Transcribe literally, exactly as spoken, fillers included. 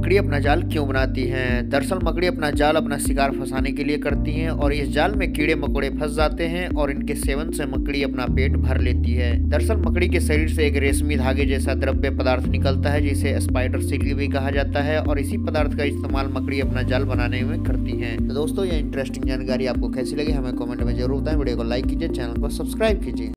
मकड़ी अपना जाल क्यों बनाती हैं? दरअसल मकड़ी अपना जाल अपना शिकार फंसाने के लिए करती हैं और इस जाल में कीड़े मकोड़े फंस जाते हैं और इनके सेवन से मकड़ी अपना पेट भर लेती है। दरअसल मकड़ी के शरीर से एक रेशमी धागे जैसा द्रव्य पदार्थ निकलता है जिसे स्पाइडर सिल्क भी कहा जाता है और इसी पदार्थ का इस्तेमाल मकड़ी अपना जाल बनाने में करती है। तो दोस्तों, ये इंटरेस्टिंग जानकारी आपको कैसी लगी हमें कमेंट में जरूर बताएं। वीडियो को लाइक कीजिए, चैनल को सब्सक्राइब कीजिए।